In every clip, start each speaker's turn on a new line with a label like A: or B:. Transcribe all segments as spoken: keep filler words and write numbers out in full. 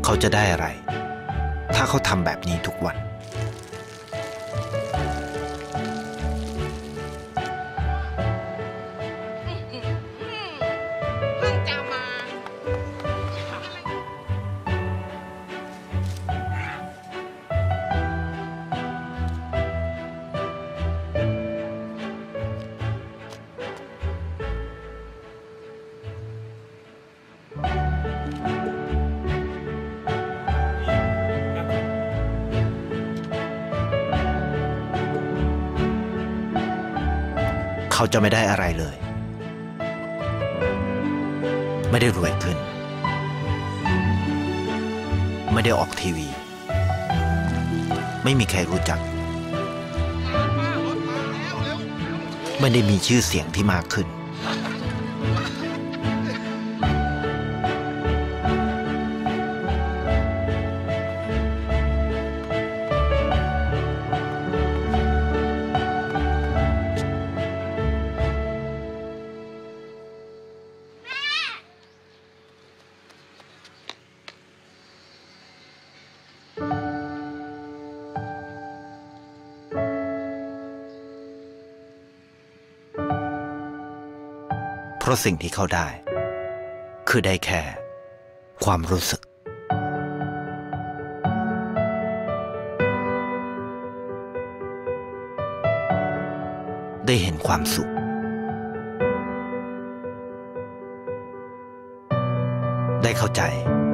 A: เขาจะได้อะไรถ้าเขาทำแบบนี้ทุกวันเขาจะไม่ได้อะไรเลยไม่ได้รวยขึ้นไม่ได้ออกทีวีไม่มีใครรู้จักไม่ได้มีชื่อเสียงที่มากขึ้นเพราะสิ่งที่เขาได้คือได้แค่ความรู้สึกได้เห็นความสุขได้เข้าใจ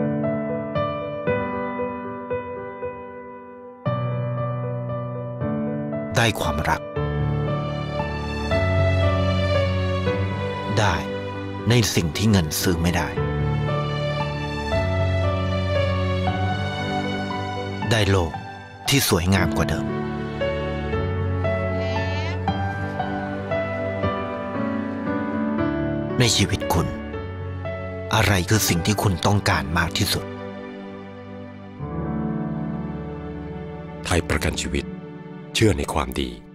A: ได้ความรักได้ในสิ่งที่เงินซื้อไม่ได้ได้โลกที่สวยงามกว่าเดิมในชีวิตคุณอะไรคือสิ่งที่คุณต้องการมากที่สุด
B: ไทยประกันชีวิตเชื่อในความดี